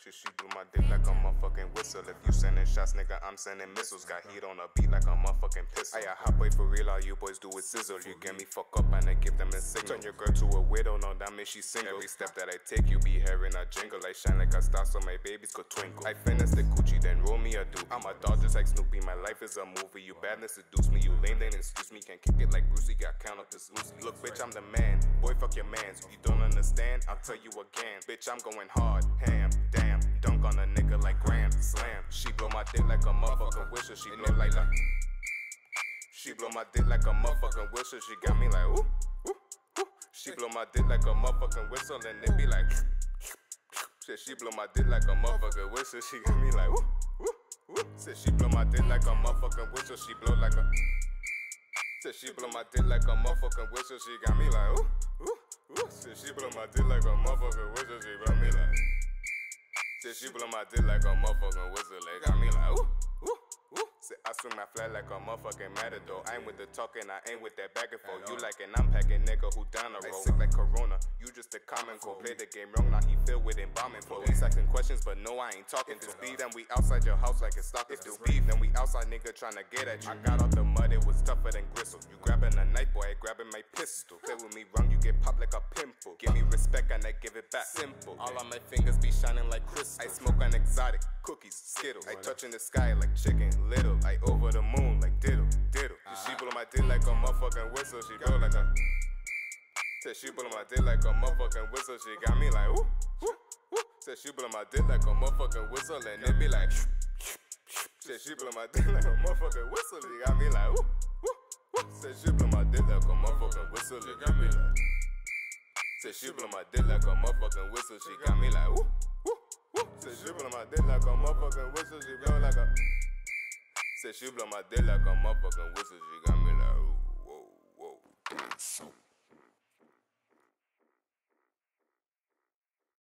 She blew my dick like a motherfucking whistle. If you sending shots, nigga, I'm sending missiles. Got heat on a beat like a motherfucking pistol. I hot boy for real, all you boys do is sizzle. You get me fuck up and I give them a signal. Turn your girl to a widow, no that means she single. Every step that I take, you be hearing a jingle. I shine like a star so my babies could twinkle. I finesse the Gucci, then roll me a doobie. I'm a dog just like Snoopy, my life is a movie. You badness seduce me, you lame then excuse me. Can't kick it like Brucey, got count up this loosely. Look bitch, I'm the man, boy fuck your mans. If you don't understand, I'll tell you again. Bitch, I'm going hard, ham, damn. Dunk on a nigga like Grand Slam. She blow my dick like a motherfucking whistle. She blow like she blow my dick like a motherfucking whistle. She got me like ooh, ooh, ooh. She blow my dick like a motherfucking whistle and it be like shit. She blow my dick like a motherfucking whistle. She got me like ooh, ooh, ooh. Said she blow my dick like a motherfucking whistle. She blow like a said she blow my dick like a motherfucking whistle. She got me like ooh, ooh, ooh. Said she blow my dick like a motherfucking whistle. She got me like said she blow my dick like a motherfucking whistle. They got me like ooh, ooh, ooh. Said I swing my flat like a motherfucking matador. I ain't with the talking, I ain't with that back and forth. You like an I'm packing nigga who down the road. Sick like Corona, you just a common cold. Play the game wrong, now he filled with embalming. Police asking questions, but no, I ain't talking to beef. Then we outside your house like it's stock. If it's beef, then we outside nigga tryna get at you. I got out the mud, it was tougher than gristle. You grabbing a knife, boy, I grabbing my pistol. Play with me wrong, you get popped like a pimple. Give me respect and I give it back. Simple. All on my fingers be shining like crystal. I smoke on exotic cookies, Skittles. I touch in the sky like chicken little. I over the moon like diddle, diddle. She blow my dick like a motherfucking whistle. She blow like a said she blow my dick like a motherfucking whistle. She got me like ooh, ooh, ooh. Said she blow my dick like a motherfucking whistle and it be like said she blow my dick like a motherfucking whistle. She got me like ooh, ooh, ooh. Said she blow my dick like a motherfucking whistle. She got me like said she blow my dick like a motherfucking whistle. She got me like ooh, ooh, ooh. Said she blow my dick like a motherfucking whistle. She blow like a said she blow my dick like a motherfucking whistle. She got me like ooh, whoa, whoa.